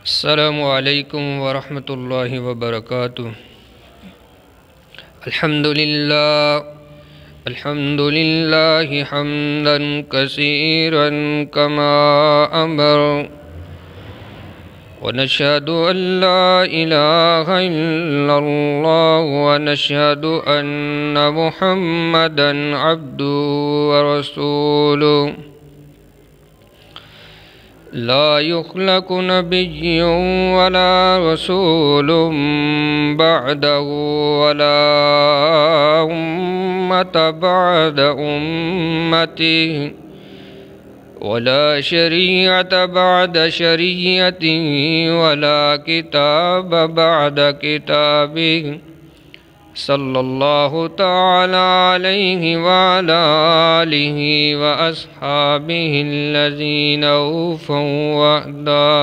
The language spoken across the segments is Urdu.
السلام علیکم ورحمۃ اللہ وبرکاتہ۔ الحمد للہ حمدا کثیرا کما امر، ونشهد ان لا الہ الا اللہ ونشهد ان محمدا عبده ورسولہ، لا يخلق نبي ولا رسول بعده ولا أمة بعد أمته ولا شريعة بعد شريعته ولا كتاب بعد كتابه، صلی اللہ تعالی علیہ وعلی آلہ واصحابہ الذین اوفوا وعدا۔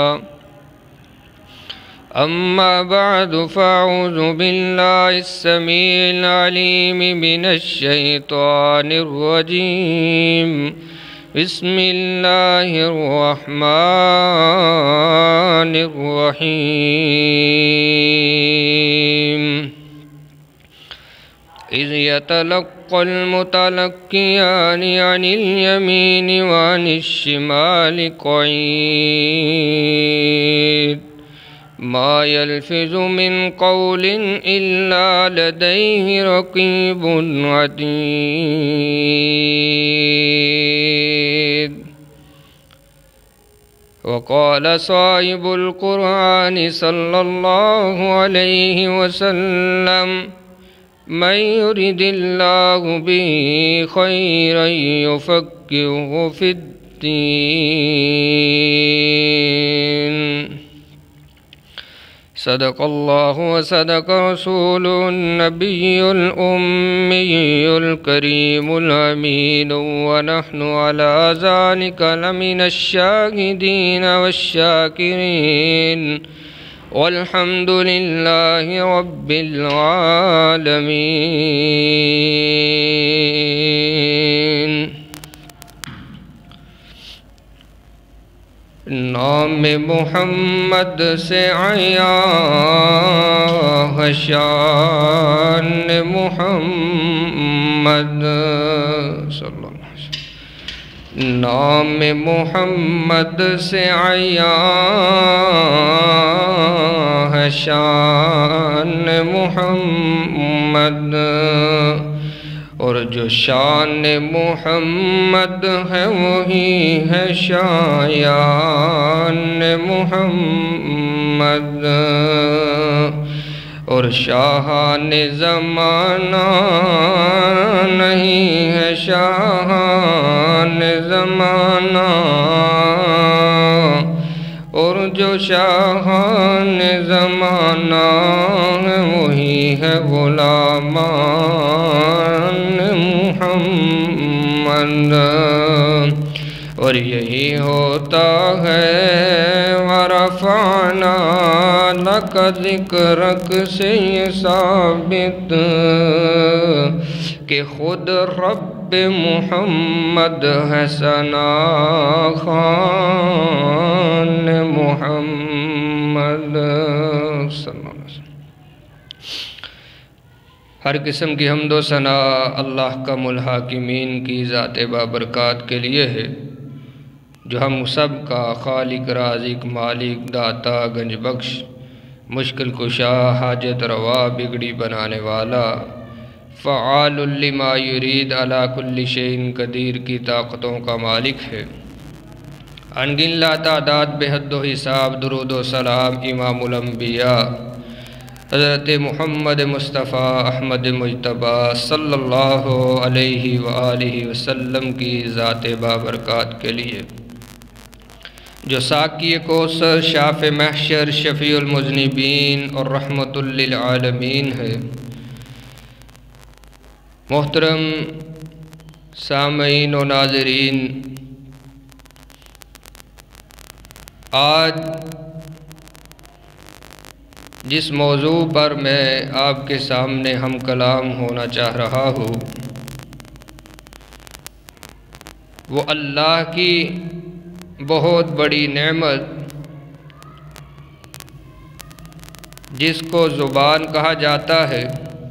اما بعد فاعوذ باللہ السمیع العلیم من الشیطان الرجیم، بسم اللہ الرحمن الرحیم۔ اذ يتلقى المتلقيان عن اليمين وعن الشمال قعيد، ما يلفظ من قول إلا لديه رقيب عتيد۔ وقال صاحب القرآن صلى الله عليه وسلم، من يرد الله به خيرا يفقهه في الدين۔ صدق الله وصدق رسوله النبي الأمي الكريم الأمين، ونحن على ذلك لمن الشاهدين والشاكرين، والحمد للہ رب العالمین۔ نام محمد سے عیاں ہے شان محمد، صلی اللہ علیہ وسلم۔ نام محمد سے عیاں ہے شان محمد، اور جو شان محمد ہے وہی ہے شایان محمد، اور شاہان زمانہ نہیں ہے شاہان زمانہ، اور جو شاہان زمانہ ہے وہی ہے غلامان محمد، اور یہی ہوتا ہے ورفعنا لک ذکرک سے یہ ثابت کہ خود رب محمد ہے ثنا خوان محمد، صلی اللہ علیہ وسلم۔ ہر قسم کی حمد و ثنا اللہ کم الحاکمین کی ذات بابرکات کے لیے ہے، جو ہم سب کا خالق رازق مالک داتا گنج بخش مشکل کشا حاجت روا بگڑی بنانے والا فعال لما یرید علی کل شیء قدیر کی طاقتوں کا مالک ہے۔ انگن لا تعداد بے حد و حساب درود و سلام امام الانبیاء حضرت محمد مصطفیٰ احمد مجتبیٰ صلی اللہ علیہ وآلہ وسلم کی ذات بابرکات کے لیے، جو ساقی کوثر شاف محشر شفیع المذنبین اور رحمت للعالمین ہے۔ محترم سامعین و ناظرین، آج جس موضوع پر میں آپ کے سامنے ہم کلام ہونا چاہ رہا ہوں وہ اللہ کی بہت بڑی نعمت جس کو زبان کہا جاتا ہے،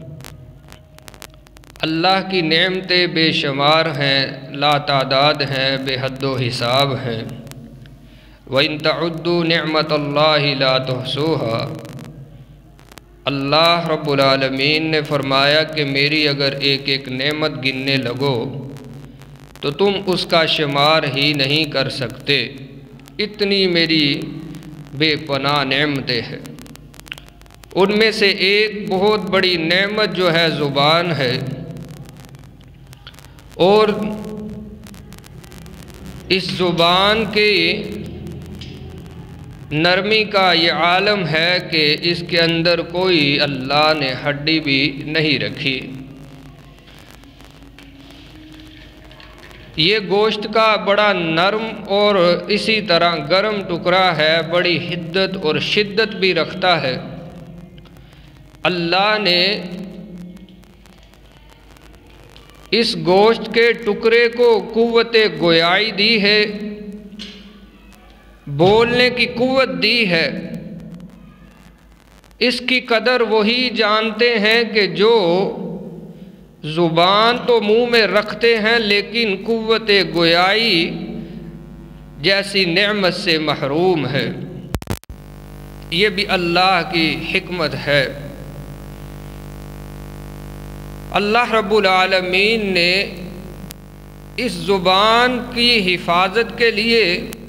اللہ کی نعمتیں بے شمار ہیں، لا تعداد ہیں، بے حد و حساب ہیں۔ وَإِن تَعُدُّوا نِعْمَةَ اللَّهِ لَا تُحْصُوهَا۔ اللہ رب العالمین نے فرمایا کہ میری اگر ایک ایک نعمت گننے لگو تو تم اس کا شمار ہی نہیں کر سکتے، اتنی میری بے پناہ نعمتیں ہیں۔ ان میں سے ایک بہت بڑی نعمت جو ہے زبان ہے، اور اس زبان کے نرمی کا یہ عالم ہے کہ اس کے اندر کوئی اللہ نے ہڈی بھی نہیں رکھی۔ یہ گوشت کا بڑا نرم اور اسی طرح گرم ٹکڑا ہے، بڑی حدت اور شدت بھی رکھتا ہے۔ اللہ نے اس گوشت کے ٹکڑے کو قوت گویائی دی ہے، بولنے کی قوت دی ہے۔ اس کی قدر وہی جانتے ہیں کہ جو زبان تو منہ میں رکھتے ہیں لیکن قوت گویائی جیسی نعمت سے محروم ہے۔ یہ بھی اللہ کی حکمت ہے۔ اللہ رب العالمین نے اس زبان کی حفاظت کے لیے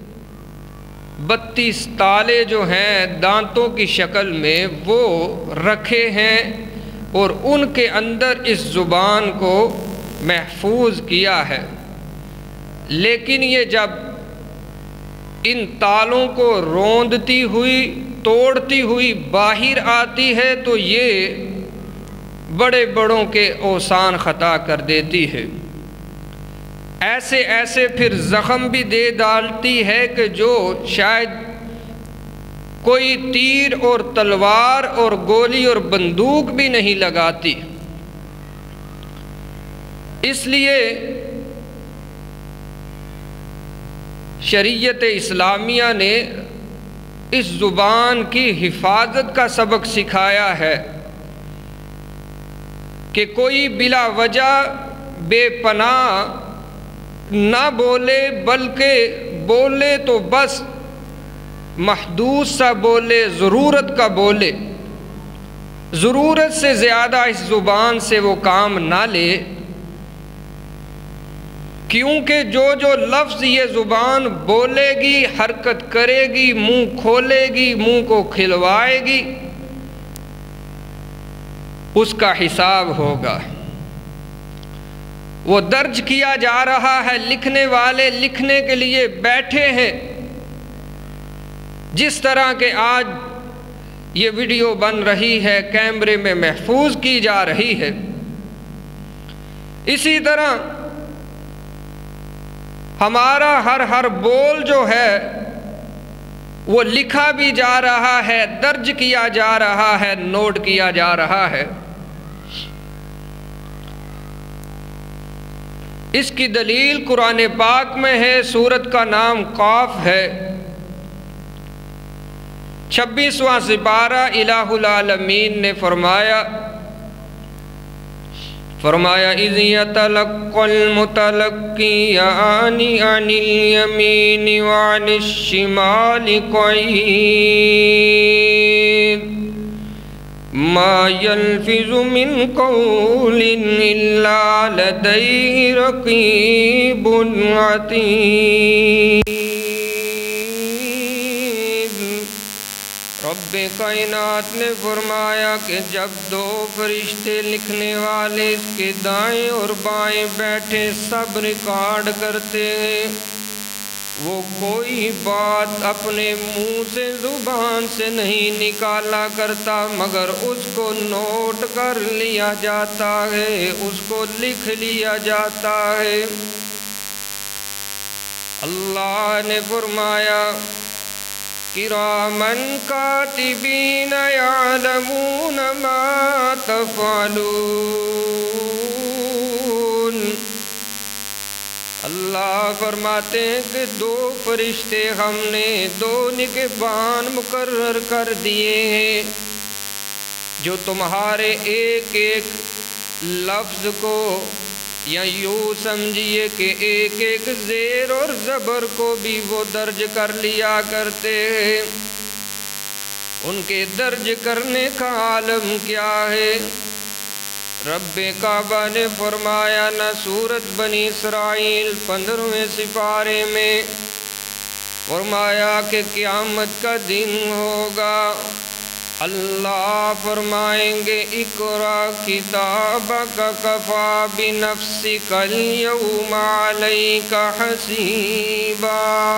32 تالے جو ہیں دانتوں کی شکل میں وہ رکھے ہیں، اور ان کے اندر اس زبان کو محفوظ کیا ہے۔ لیکن یہ جب ان تالوں کو روندتی ہوئی، توڑتی ہوئی باہر آتی ہے تو یہ بڑے بڑوں کے اوسان خطا کر دیتی ہے۔ ایسے ایسے پھر زخم بھی دے ڈالتی ہے کہ جو شاید کوئی تیر اور تلوار اور گولی اور بندوق بھی نہیں لگاتی۔ اس لیے شریعت اسلامیہ نے اس زبان کی حفاظت کا سبق سکھایا ہے کہ کوئی بلا وجہ بے پناہ نہ بولے، بلکہ بولے تو بس محدود سا بولے، ضرورت کا بولے، ضرورت سے زیادہ اس زبان سے وہ کام نہ لے، کیونکہ جو لفظ یہ زبان بولے گی، حرکت کرے گی، منہ کھولے گی، منہ کو کھلوائے گی، اس کا حساب ہوگا۔ وہ درج کیا جا رہا ہے، لکھنے والے لکھنے کے لیے بیٹھے ہیں۔ جس طرح کہ آج یہ ویڈیو بن رہی ہے، کیمرے میں محفوظ کی جا رہی ہے، اسی طرح ہمارا ہر بول جو ہے وہ لکھا بھی جا رہا ہے، درج کیا جا رہا ہے، نوٹ کیا جا رہا ہے۔ اس کی دلیل قرآن پاک میں ہے، سورت کا نام قاف ہے، 26واں سپارہ۔ الہ العالمین نے فرمایا اِذْ يَتَلَقَّى الْمُتَلَقِّيَانِ عَنِ الْيَمِينِ وَعَنِ الشِّمَالِ قَعِيدٌ مَا يَلْفِظُ مِنْ قَوْلٍ إِلَّا لَدَيْهِ رَقِيبٌ عَتِيدٌ۔ رب کائنات نے فرمایا کہ جب دو فرشتے لکھنے والے اس کے دائیں اور بائیں بیٹھے سب ریکارڈ کرتے ہیں، وہ کوئی بات اپنے منہ سے زبان سے نہیں نکالا کرتا مگر اس کو نوٹ کر لیا جاتا ہے، اس کو لکھ لیا جاتا ہے۔ اللہ نے فرمایا کِرَامًا کاتبین یعلمون ما تفعلون۔ اللہ فرماتے ہیں کہ دو فرشتے ہم نے، دو نگہبان مقرر کر دیے ہیں جو تمہارے ایک ایک لفظ کو، یا یوں سمجھیے کہ ایک ایک زیر اور زبر کو بھی وہ درج کر لیا کرتے ہیں۔ ان کے درج کرنے کا عالم کیا ہے؟ رب کعبہ نے فرمایا نہ سورۃ بنی اسرائیل 15ویں سپارے میں فرمایا کہ قیامت کا دن ہوگا، اللہ فرمائیں گے اقرا کتابک کفی بنفسک اليوم علیک حسیبا،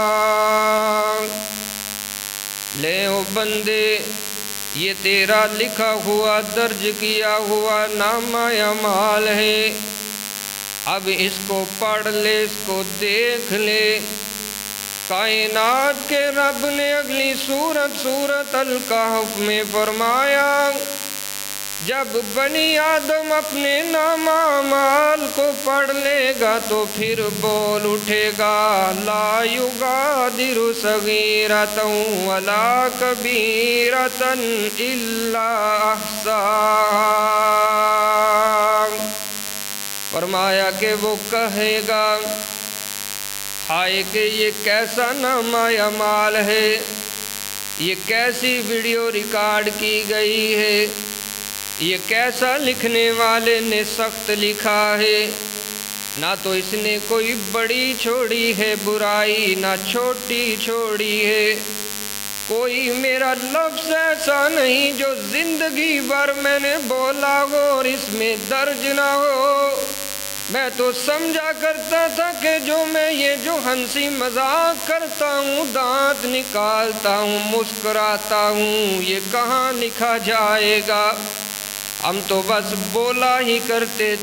لے او بندے یہ تیرا لکھا ہوا درج کیا ہوا نامہ اعمال ہے، اب اس کو پڑھ لے، اس کو دیکھ لے۔ کائنات کے رب نے اگلی سورت الکہف میں فرمایا جب بنی آدم اپنے نامہ اعمال کو پڑھ لے گا تو پھر بول اٹھے گا لا یغادر صغیرۃ ولا کبیرۃ الا احصاہا، فرمایا کہ وہ کہے گا ہائے کہ یہ کیسا نامہ اعمال ہے، یہ کیسی ویڈیو ریکارڈ کی گئی ہے، یہ کیسا لکھنے والے نے سخت لکھا ہے، نہ تو اس نے کوئی بڑی چھوڑی ہے برائی، نہ چھوٹی چھوڑی ہے، کوئی میرا لفظ ایسا نہیں جو زندگی بھر میں نے بولا ہو اور اس میں درج نہ ہو۔ میں تو سمجھا کرتا تھا کہ جو ہنسی مذاق کرتا ہوں، دانت نکالتا ہوں، مسکراتا ہوں، یہ کہاں لکھا جائے گا؟ ہم تو بس بولا ہی کرتے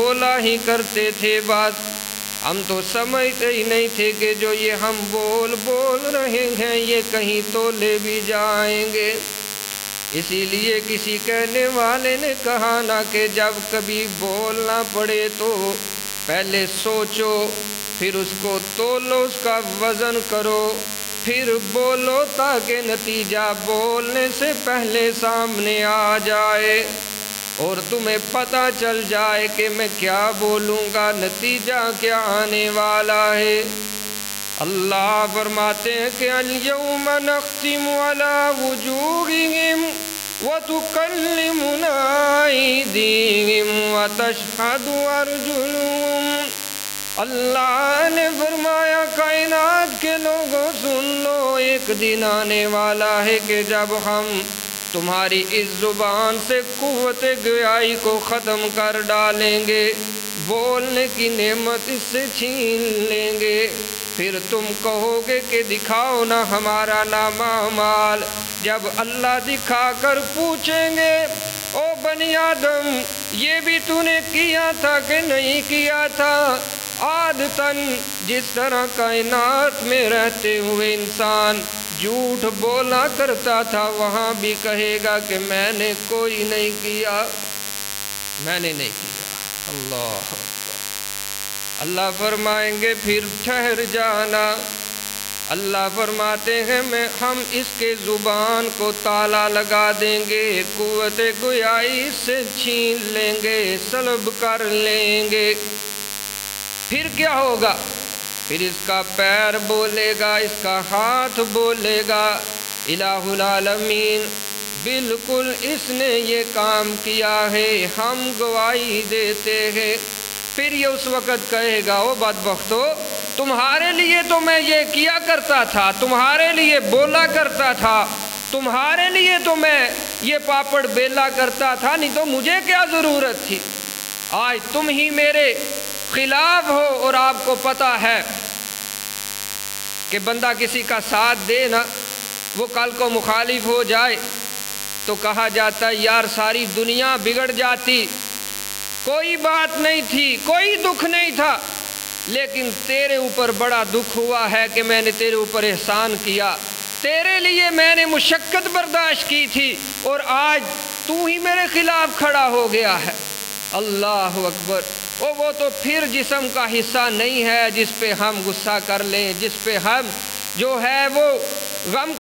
تھے بس، ہم تو سمجھتے ہی نہیں تھے کہ جو یہ ہم بول رہے ہیں یہ کہیں تولے بھی جائیں گے۔ اسی لیے کسی کہنے والے نے کہا نا کہ جب کبھی بولنا پڑے تو پہلے سوچو، پھر اس کو تولو، اس کا وزن کرو، پھر بولو تاکہ نتیجہ بولنے سے پہلے سامنے آ جائے اور تمہیں پتہ چل جائے کہ میں کیا بولوں گا، نتیجہ کیا آنے والا ہے۔ اللہ فرماتے ہیں کہ الیوم نختم علی وجوہہم وتکلمنا ایدیہم وتشہد ارجلہم، اللہ نے فرمایا کائنات کے لوگوں سن لو، ایک دن آنے والا ہے کہ جب ہم تمہاری اس زبان سے قوت گویائی کو ختم کر ڈالیں گے، بولنے کی نعمت اس سے چھین لیں گے، پھر تم کہو گے کہ دکھاؤ نا ہمارا نامہ اعمال۔ جب اللہ دکھا کر پوچھیں گے او بنی آدم یہ بھی تو نے کیا تھا کہ نہیں کیا تھا؟ عادتاً جس طرح کائنات میں رہتے ہوئے انسان جھوٹ بولا کرتا تھا، وہاں بھی کہے گا کہ میں نے کوئی نہیں کیا، میں نے نہیں کیا۔ اللہ اللہ فرمائیں گے پھر ٹھہر جانا، اللہ فرماتے ہیں ہم اس کے زبان کو تالا لگا دیں گے، قوت گویائی سے چھین لیں گے، سلب کر لیں گے۔ پھر کیا ہوگا؟ پھر اس کا پیر بولے گا، اس کا ہاتھ بولے گا الہ العالمین بالکل اس نے یہ کام کیا ہے، ہم گواہی دیتے ہیں۔ پھر یہ اس وقت کہے گا او بدبختو تمہارے لیے تو میں یہ کیا کرتا تھا، تمہارے لیے بولا کرتا تھا، تمہارے لیے تو میں یہ پاپڑ بیلا کرتا تھا، نہیں تو مجھے کیا ضرورت تھی؟ آج تم ہی میرے خلاف ہو اور آپ کو پتہ ہے کہ بندہ کسی کا ساتھ دے نا، وہ کل کو مخالف ہو جائے تو کہا جاتا ہے یار ساری دنیا بگڑ جاتی، کوئی بات نہیں تھی، کوئی دکھ نہیں تھا، لیکن تیرے اوپر بڑا دکھ ہوا ہے کہ میں نے تیرے اوپر احسان کیا، تیرے لیے میں نے مشقت برداشت کی تھی اور آج تو ہی میرے خلاف کھڑا ہو گیا ہے۔ اللہ اکبر۔ وہ تو پھر جسم کا حصہ نہیں ہے جس پہ ہم غصہ کر لیں، جس پہ ہم جو ہے وہ غم